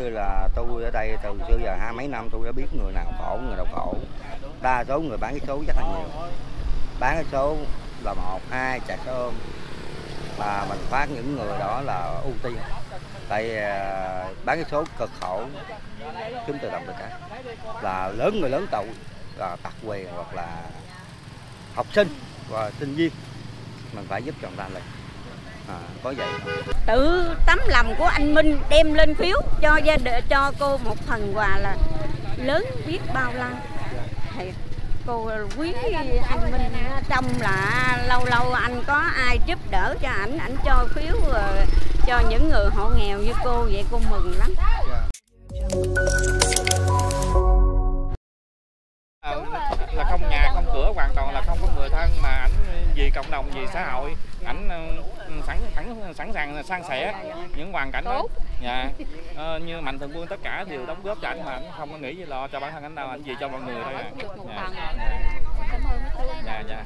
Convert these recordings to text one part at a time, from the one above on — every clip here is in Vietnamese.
như là tôi ở đây từ xưa giờ 20 mấy năm tôi đã biết người nào khổ, người nào khổ. Đa số người bán cái số rất là nhiều. Bán cái số là 1, 2 chặt ôm. Và mình phát những người đó là ưu tiên. Tại bán cái số cực khổ, kiếm tự động được cả. Là người lớn tuổi, là tật quyền hoặc là học sinh và sinh viên. Mình phải giúp cho người ta lên. Có vậy không? Tự tấm lòng của anh Minh đem lên phiếu cho cô một phần quà là lớn biết bao la. Thì cô quý anh Minh, trong là lâu lâu anh có ai giúp đỡ cho ảnh cho phiếu cho những người hộ nghèo như cô, vậy cô mừng lắm. Là không nhà không cửa, hoàn toàn là không có người thân, mà ảnh vì cộng đồng, vì xã hội, ảnh sẵn sàng san sẻ những hoàn cảnh đó. Dạ. Như mạnh thường quân tất cả đều đóng góp cho ảnh, mà ảnh không có nghĩ gì lo cho bản thân ảnh đâu, ảnh vì cho mọi người thôi à. Dạ. Dạ.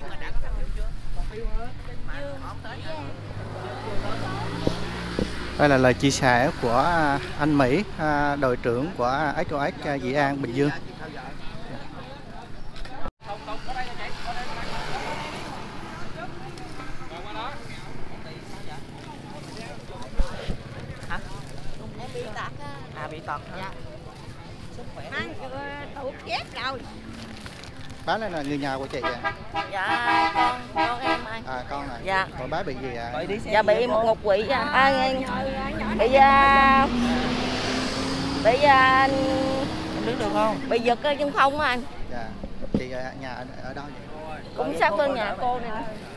Đây là lời chia sẻ của anh Mỹ, đội trưởng của SOS Dị An Bình Dương. Bị tật. Dạ. Sức khỏe. Tụt chết rồi. Bác này là người nhà của chị à? Dạ, con em anh. Con này. Dạ. Còn bác bị gì ạ? Dạ bị một ngục quỵ bị đứng được không? Bị giật cái chân không á anh. Dạ. Chị nhà ở đâu vậy? Cũng sát bên nhà cô này.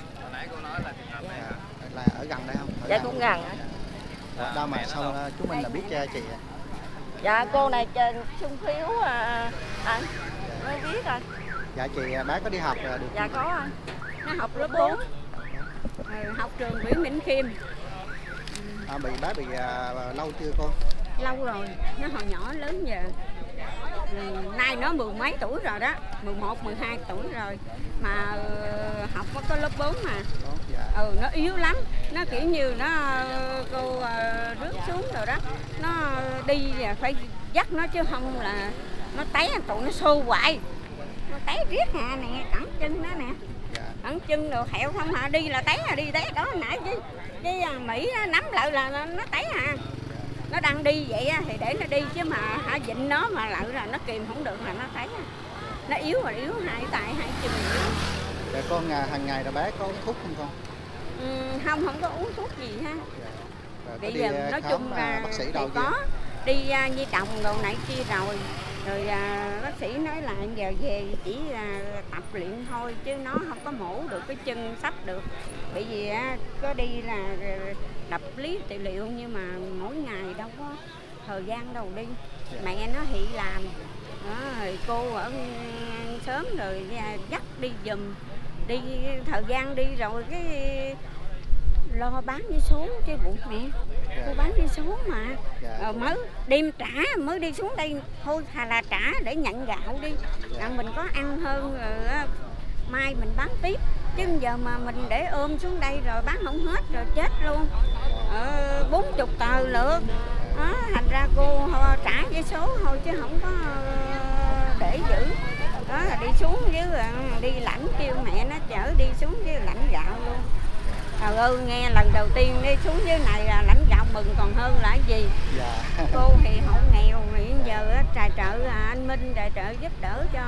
Là ở gần đây không? Dạ cũng gần. Đâu mà sao chúng mình là biết chị à? Dạ cô này trên xung phiếu anh mới biết anh. Dạ chị, bác có đi học được? Dạ có anh. Nó học lớp 4. Học trường Nguyễn Minh Khiêm. Bác bị lâu chưa cô? Lâu rồi, nó hồi nhỏ lớn giờ. Nay nó 10 mấy tuổi rồi đó, 11, 12 tuổi rồi. Mà học có lớp 4 mà. Dạ. Nó yếu lắm. Nó kiểu như cô rước xuống rồi đó. Nó đi phải dắt nó chứ không là nó té, tụi nó xô hoài. Nó té riết hà nè, cẳng chân nó nè. Dạ. Cẳng chân rồi hẹo không hả, đi là té đó nãy chứ. Cái Mỹ nó nắm lại là nó té hà. Nó đang đi vậy thì để nó đi chứ mà dịnh nó mà lại là nó kìm không được là nó té. Nó yếu hai chân yếu. Dạ con hàng ngày là bác có uống thuốc không con? Không có uống thuốc gì ha. Dạ. Bây giờ nói chung là bác sĩ thì đâu có đi di động đồ này kia rồi bác sĩ nói là giờ về chỉ là tập luyện thôi chứ nó không có mổ được cái chân sắp được, bởi vì có đi là đập lý trị liệu nhưng mà mỗi ngày đâu có thời gian đâu đi. Mẹ nó thì làm đó, rồi cô ở sớm rồi dắt đi giùm, đi thời gian đi rồi cái lo bán vé số chứ bụng mẹ. Cô bán vé số mà. Mới đêm trả mới đi xuống đây thôi, thà là trả để nhận gạo đi là mình có ăn hơn rồi mai mình bán tiếp, chứ giờ mà mình để ôm xuống đây rồi bán không hết rồi chết luôn. 40 tờ lượt đó, thành ra cô trả vé số thôi chứ không có để giữ đó, là đi xuống với đi lãnh, kêu mẹ nó chở đi xuống với lãnh gạo luôn. Trời ơi, nghe lần đầu tiên đi xuống dưới này là lãnh gạo mừng còn hơn là cái gì. Dạ. Cô thì hộ nghèo, hiện giờ tài trợ anh Minh tài trợ giúp đỡ cho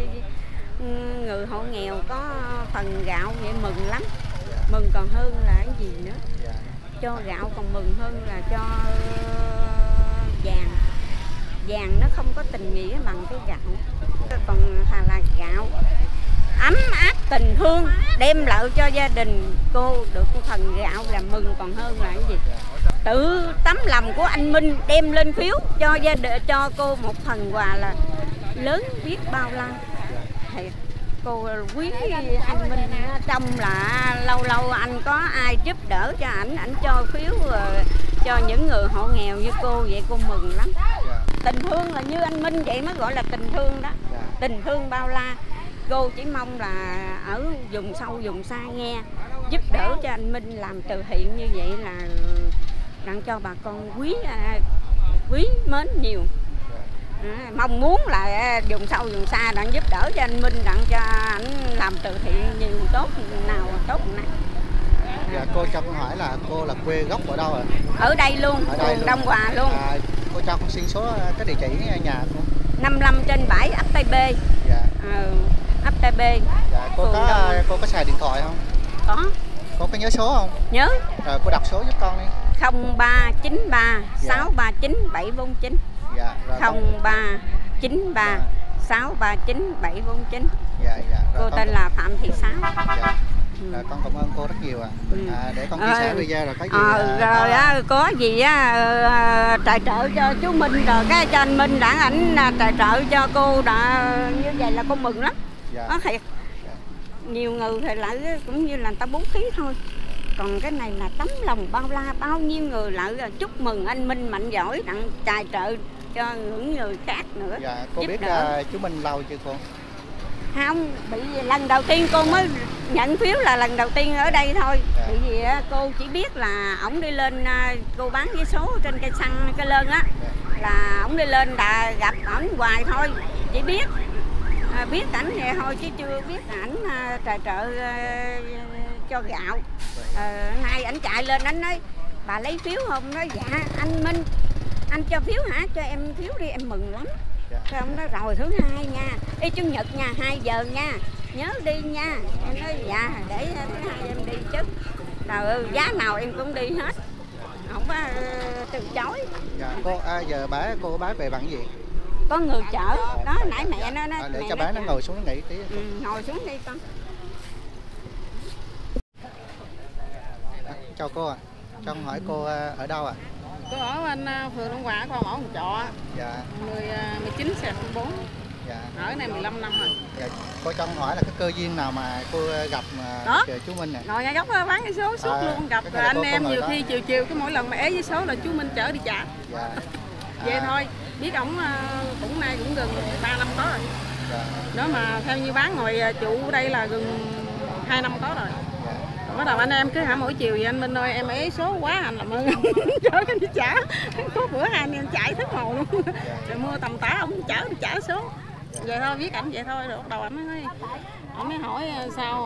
người hộ nghèo có phần gạo, vậy mừng lắm. Mừng còn hơn là cái gì nữa. Cho gạo còn mừng hơn là cho vàng. Vàng nó không có tình nghĩa bằng cái gạo. Còn thà là gạo ấm áp tình thương đem lại cho gia đình cô được phần gạo là mừng còn hơn là cái gì. Tự tấm lòng của anh Minh đem lên phiếu cho cô một phần quà là lớn biết bao la. Thì cô quý anh Minh, trong là lâu lâu anh có ai giúp đỡ cho ảnh cho phiếu cho những người hộ nghèo như cô, vậy cô mừng lắm. Tình thương là như anh Minh vậy mới gọi là tình thương đó. Tình thương bao la. Cô chỉ mong là ở vùng sâu vùng xa nghe giúp đỡ cho anh Minh làm từ thiện như vậy là đặng cho bà con quý quý mến nhiều. Mong muốn là vùng sâu vùng xa đặng giúp đỡ cho anh Minh, đặng cho ảnh làm từ thiện nhiều tốt nào tốt nào. Dạ, cô cho con hỏi là cô là quê gốc ở đâu ạ? Ở đây luôn, phường Đông Hòa luôn. Cô cho con xin số cái địa chỉ nhà cô. 55/7 ấp Tây B. Dạ. Ấp Tây B. Dạ, cô có xài điện thoại không? Có. Cô có nhớ số không? Nhớ. Rồi cô đọc số giúp con đi. 0393 639 749. Dạ. 0393 639 749. Dạ. Cô tên là Phạm Thị Sáu. Dạ. Rồi, con cảm ơn cô rất nhiều ạ. Để con chia sẻ video rồi có gì rồi á, có gì á tài trợ cho chú Minh, rồi cái cho anh Minh đã ảnh tài trợ cho cô đã như vậy là cô mừng lắm. Dạ. Nó thiệt. Dạ. Nhiều người thì lại cũng như là người ta bố thí thôi. Còn cái này là tấm lòng bao la, bao nhiêu người lại chúc mừng anh Minh mạnh giỏi đặng tài trợ cho những người khác nữa. Dạ, cô biết chú Minh lâu chưa cô? Không, bị lần đầu tiên cô mới nhận phiếu là lần đầu tiên ở đây thôi. Dạ. Bởi vì cô chỉ biết là ổng đi lên, cô bán vé số trên cây xăng cây lơn á. Dạ. Là ổng đi lên đã gặp ổng hoài thôi. Chỉ biết ảnh vậy thôi chứ chưa biết ảnh tài trợ cho gạo. Nay ảnh chạy lên ảnh nói bà lấy phiếu không? Nói dạ anh Minh, anh cho phiếu hả? Cho em phiếu đi, em mừng lắm. Cái ông nói rồi thứ hai nha, đi Chủ nhật nha, 2 giờ nha, nhớ đi nha. Em nói dạ, để thứ hai em đi chứ. Rồi giá nào em cũng đi hết, không có từ chối. Dạ, giờ cô bán về bằng gì? Có người chở, đó nãy mẹ nó nói. Để cho bán nó ngồi xuống nó nghỉ tí. Ngồi xuống đi con. Chào cô ạ. Cho con hỏi cô ở đâu ạ? Cô ở bên phường Đông Hòa, con ở một trọ. Dạ. 19/4. Dạ. Ở này 15 năm rồi. Dạ. Cô cho con hỏi là cái cơ duyên nào mà cô gặp chú Minh nè? Ngồi ngay góc bán cái số suốt luôn, gặp anh em nhiều khi chiều cái mỗi lần mà ế với số là chú Minh chở đi trả. Dạ. Vậy thôi, biết ổng cũng nay cũng gần 3 năm có rồi. Dạ. Đó mà theo như bán ngồi trụ ở đây là gần 2 năm có rồi. Bắt đầu anh em cứ hả mỗi chiều vậy anh Minh ơi em ế số quá anh làm ơn chở cái đi trả. Có bữa hai anh em chạy thức màu luôn. Rồi mưa tầm tã ông chở đi trả số. Vậy thôi biết ảnh vậy thôi, rồi bắt đầu anh mới hỏi sao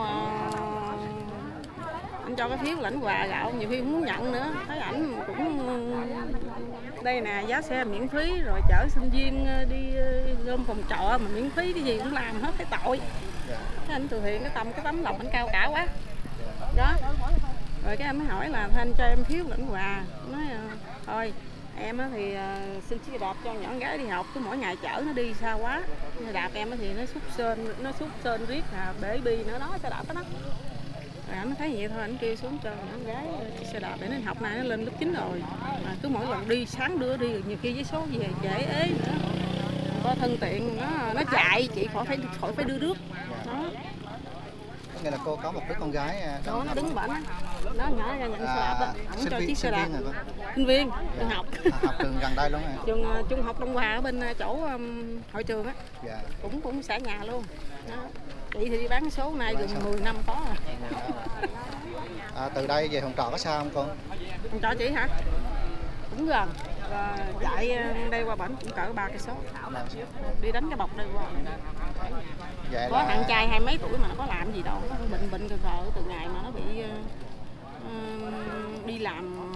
anh cho cái phiếu lãnh quà gạo, nhiều khi không muốn nhận nữa. Thấy ảnh cũng đây nè, giá xe miễn phí, rồi chở sinh viên đi gom phòng trọ mà miễn phí, cái gì cũng làm hết, thấy tội. Cái anh từ thiện cái tấm lòng anh cao cả quá. Đó. Rồi cái em mới hỏi là anh cho em phiếu lãnh quà. Nói thôi em thì xin chiếc đạp cho nhỏ con gái đi học, cứ mỗi ngày chở nó đi xa quá. Đạp em thì nó xúc sên riết bể bi nữa đó, xe đạp đó. Rồi anh thấy vậy thôi, anh kêu xuống cho nhỏ con gái chiếc xe đạp để nó học này nó lên lớp 9 rồi. Mà cứ mỗi lần đi sáng đưa đi, nhiều khi với số về trễ ế nữa. Có thân tiện nó chạy, chị khỏi phải đưa rước. Đó. Nghĩa là cô có một đứa con gái đó, nó đứng bển nó nhỏ ra nhận xe đạp đó, ổng cho chiếc xe đạp. Sinh viên trường học. Học trường gần đây luôn hả? Trường trung học Đông Hòa ở bên chỗ hội trường á. Dạ. Cũng xã nhà luôn. Đó. Chị thì đi bán số này gần 10 năm có rồi. Từ đây về Hòn Trọ có xa không con? Hòn Trọ chị hả? Cũng gần. Chạy đây qua bển cũng cỡ 3 cây số. Đi đánh cái bọc đây qua. Vậy có thằng trai 20 mấy tuổi mà nó có làm gì đâu, nó bệnh cờ từ ngày mà nó bị đi làm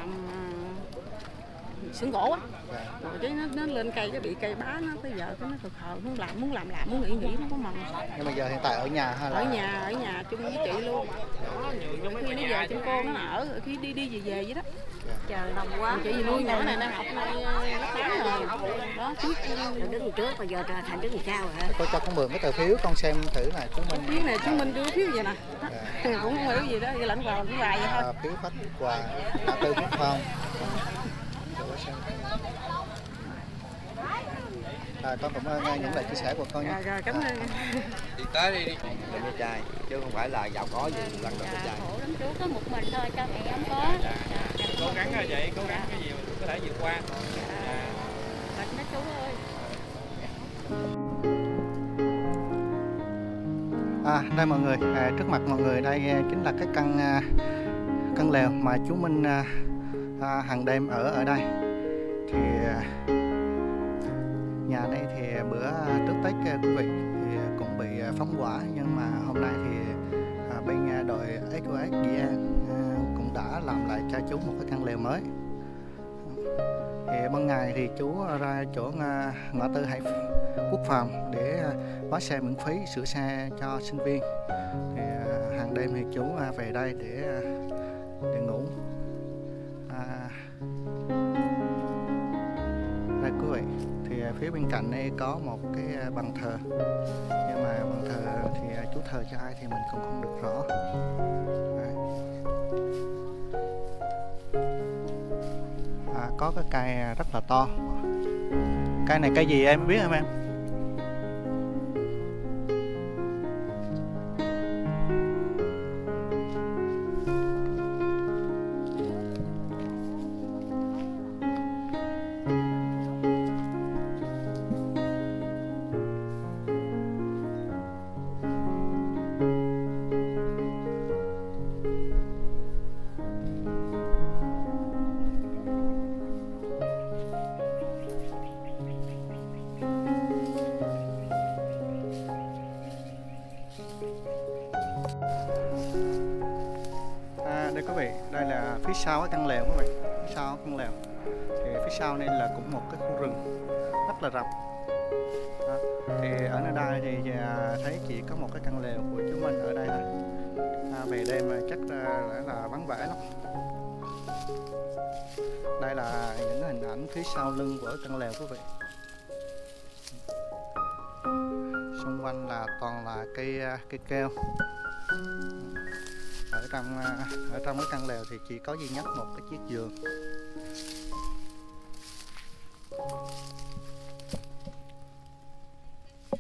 xưởng gỗ á. Rồi cái nó lên cây cái bị cây bá nó tới giờ cái nó khờ muốn làm muốn nghỉ nó có mần. Nhưng mà giờ hiện tại ở nhà hay là ở nhà chung với chị luôn. Đó, khi nó về chung cô nó ở khi đi về vậy đó. Trời đông quá. Chị gì nuôi nhỏ này nó học nay nó 8 rồi. Đó đứng trước bây giờ thành đứng sau hả? Cô cho con mượn cái tờ phiếu con xem thử là chú Minh. Phiếu này chú Minh đưa phiếu vậy nè. Cũng không hiểu gì đó, lãnh quà cũng vài vậy thôi. Phiếu khách quà tư phút không? Con cảm ơn những lời chia sẻ của con nhé. Rồi cảm ơn. Đi tới đi. Làm cho trai chứ không phải là giàu có gì lần đầu cho trai. Khổ lắm chú, có một mình thôi, cha mẹ không có. Cố gắng là vậy, cố gắng cái gì có thể vượt qua. Bệnh đó chú ơi. Đây mọi người, trước mặt mọi người đây chính là cái căn lều mà chú Minh hàng đêm ở đây. Thì nhà này thì bữa trước Tết quý vị thì cũng bị phóng hỏa, nhưng mà hôm nay thì bên đội SOS Dị An cũng đã làm lại cho chú một cái căn lều mới. Thì ban ngày thì chú ra chỗ ngã tư Hải Quốc Phòng để bán xe miễn phí, sửa xe cho sinh viên. Thì hàng đêm thì chú về đây để ngủ. Đây quý vị, thì phía bên cạnh đây có một cái bàn thờ, nhưng mà bàn thờ thì chú thờ cho ai thì mình cũng không được rõ. Đây. Có cái cây rất là to. Cây này cây gì em biết không em? Đây quý vị, đây là phía sau cái căn lều quý vị, phía sau căn lều. Thì phía sau này là cũng một cái khu rừng rất là rộng. Thì ở nơi đây thì thấy chỉ có một cái căn lều của chúng mình ở đây thôi. Về đêm chắc là vắng vẻ lắm. Đây là những hình ảnh phía sau lưng của căn lều quý vị. Xung quanh là toàn là cây keo. Ở trong cái căn lều thì chỉ có duy nhất một cái chiếc giường.